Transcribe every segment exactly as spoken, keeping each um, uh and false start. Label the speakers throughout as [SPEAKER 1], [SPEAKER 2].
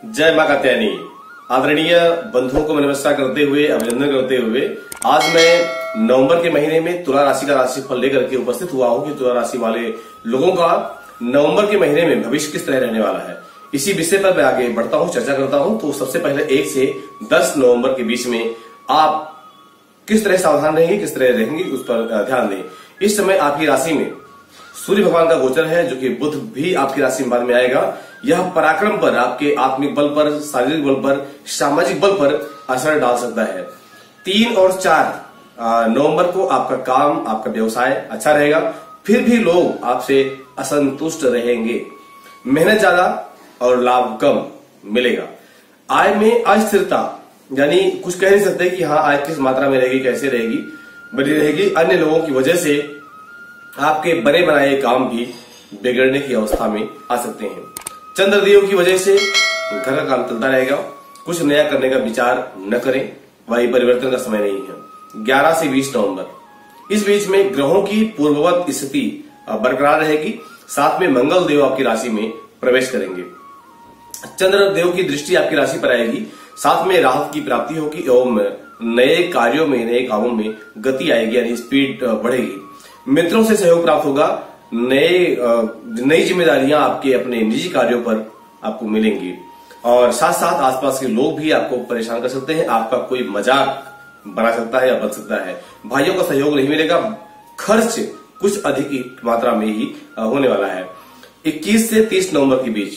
[SPEAKER 1] जय मां कात्यायनी। आदरणीय बंधुओं को नमस्कार करते हुए अभिनंदन करते हुए आज मैं नवंबर के महीने में तुला राशि का राशिफल लेकर के उपस्थित हुआ हूं कि तुला राशि वाले लोगों का नवंबर के महीने में भविष्य किस तरह रहने वाला है। इसी विषय पर मैं आगे बढ़ता हूं, चर्चा करता हूं। तो सबसे पहले एक से दस नवंबर के बीच में आप किस तरह सावधान रहेंगे, किस तरह रहेंगे, उस पर ध्यान दें। इस समय आपकी राशि में सूर्य भगवान का गोचर है, जो कि बुध भी आपकी राशि में बाद में आएगा। यह पराक्रम पर, आपके आत्मिक बल पर, शारीरिक बल पर, सामाजिक बल पर असर डाल सकता है। तीन और चार नवंबर को आपका काम, आपका व्यवसाय अच्छा रहेगा, फिर भी लोग आपसे असंतुष्ट रहेंगे। मेहनत ज्यादा और लाभ कम मिलेगा। आय में अस्थिरता, यानी कुछ कह नहीं सकते कि हाँ आय किस मात्रा में रहेगी, कैसे रहेगी, बनी रहेगी। अन्य लोगों की वजह से आपके बने बनाए काम भी बिगड़ने की अवस्था में आ सकते हैं। चंद्रदेव की वजह से घर का काम चलता रहेगा। कुछ नया करने का विचार न करें, वही परिवर्तन का समय नहीं है। ग्यारह से बीस नवंबर, इस बीच में ग्रहों की पूर्ववत स्थिति बरकरार रहेगी। साथ में मंगल देव आपकी राशि में प्रवेश करेंगे। चंद्रदेव की दृष्टि आपकी राशि पर आएगी। साथ में राहत की प्राप्ति होगी एवं नए कार्यों में, नए कामों में गति आएगी, यानी स्पीड बढ़ेगी। मित्रों से सहयोग प्राप्त होगा। नए नई जिम्मेदारियां आपके अपने निजी कार्यों पर आपको मिलेंगी और साथ साथ आसपास के लोग भी आपको परेशान कर सकते हैं। आपका कोई मजाक बना सकता है या बन सकता है। भाइयों का सहयोग नहीं मिलेगा। खर्च कुछ अधिक मात्रा में ही होने वाला है। इक्कीस से तीस नवंबर के बीच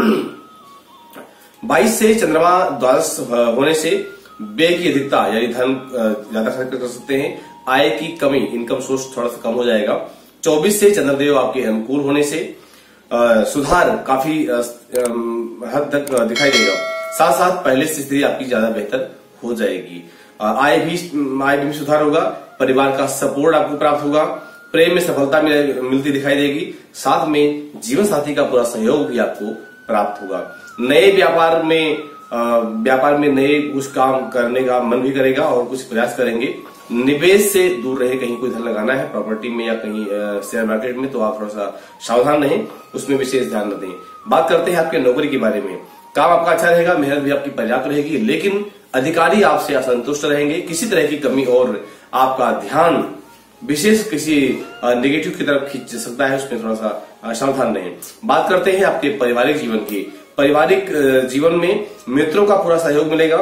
[SPEAKER 1] बाईस से चंद्रमा द्वादश होने से व्यय की अधिकता, यानी धन ज्यादा खर्च कर सकते हैं। आय की कमी, इनकम सोर्स थोड़ा सा कम हो जाएगा। चौबीस से चंद्रदेव आपके अनुकूल होने से आ, सुधार काफी आ, हद तक दिखाई देगा। साथ साथ पहले से स्थिति आपकी ज्यादा बेहतर हो जाएगी। आय भी आय भी सुधार होगा। परिवार का सपोर्ट आपको प्राप्त होगा। प्रेम में सफलता मिलती दिखाई देगी। साथ में जीवन साथी का पूरा सहयोग भी आपको प्राप्त होगा। नए व्यापार में व्यापार में नए कुछ काम करने का मन भी करेगा और कुछ प्रयास करेंगे। निवेश से दूर रहे। कहीं कोई धन लगाना है प्रॉपर्टी में या कहीं शेयर मार्केट में, तो आप थोड़ा सा सावधान रहें, उसमें विशेष ध्यान न दें। बात करते हैं आपके नौकरी के बारे में। काम आपका अच्छा रहेगा, मेहनत भी आपकी पर्याप्त रहेगी, लेकिन अधिकारी आपसे असंतुष्ट रहेंगे। किसी तरह की कमी और आपका ध्यान विशेष किसी नेगेटिव की तरफ खींच सकता है, उसमें थोड़ा सा सावधान रहें। बात करते हैं आपके पारिवारिक जीवन की। पारिवारिक जीवन में मित्रों का पूरा सहयोग मिलेगा।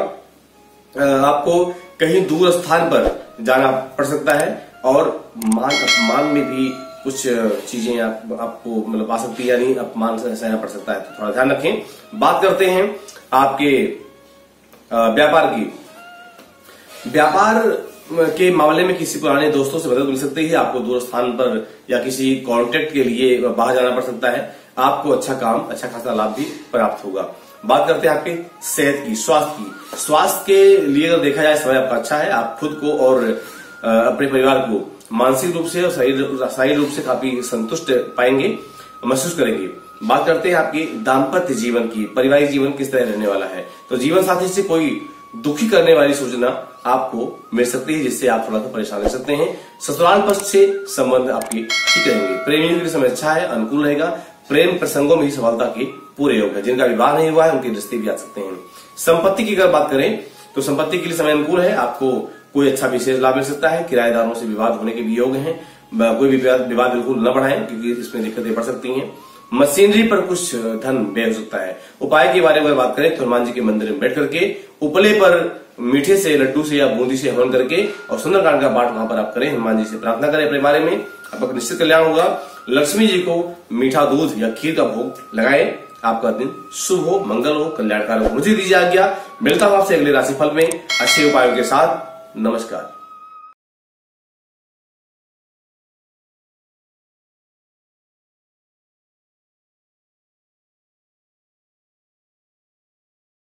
[SPEAKER 1] आपको कहीं दूर स्थान पर जाना पड़ सकता है और मान अपमान में भी कुछ चीजें आप, आपको मतलब आ सकती है, यानी अपमान से सहना पड़ सकता है, तो थोड़ा ध्यान रखें। बात करते हैं आपके व्यापार की। व्यापार के मामले में किसी पुराने दोस्तों से मदद मिल सकती है। आपको दूर स्थान पर या किसी कॉन्ट्रैक्ट के लिए बाहर जाना पड़ सकता है। आपको अच्छा काम, अच्छा खासा लाभ भी प्राप्त होगा। बात करते हैं आपके सेहत की, स्वास्थ्य की। स्वास्थ्य के लिए अगर देखा जाए समय आपका अच्छा है। आप खुद को और अपने परिवार को मानसिक रूप से और शारीरिक रूप से काफी संतुष्ट पाएंगे, महसूस करेंगे। बात करते हैं आपकी दाम्पत्य जीवन की। पारिवारिक जीवन किस तरह रहने वाला है। तो जीवन साथी से कोई दुखी करने वाली सूचना आपको मिल सकती है, जिससे आप थोड़ा सा परेशान रह सकते हैं। ससुराल पक्ष से संबंध आपके ठीक रहेंगे। प्रेमियों के लिए समय अच्छा है, अनुकूल रहेगा। प्रेम प्रसंगों में ही सफलता के पूरे योग है। जिनका विवाह नहीं हुआ है उनके रिश्ते भी आ सकते हैं। संपत्ति की अगर बात करें तो संपत्ति के लिए समय अनुकूल है। आपको कोई अच्छा विशेष लाभ मिल सकता है। किराएदारों से विवाद होने के भी योग हैं। कोई भी विवाद बिल्कुल न बढ़ाएं, क्योंकि इसमें दिक्कतें बढ़ सकती हैं। मशीनरी पर कुछ धन व्यय हो सकता है। उपाय के बारे में बात करें तो हनुमान जी के मंदिर में बैठ करके उपले पर मीठे से, लड्डू से या बूंदी से हवन करके और सुंदरकांड का पाठ वहां पर आप करें। हनुमान जी से प्रार्थना करें अपने बारे में, आपका निश्चित कल्याण होगा। लक्ष्मी जी को मीठा दूध या खीर का भोग लगाएं। आपका दिन शुभ हो, मंगल हो, कल्याणकारी हो। मुझे दीजिए आज्ञा। मिलता हूं आपसे अगले राशिफल में अच्छे उपायों के साथ। नमस्कार।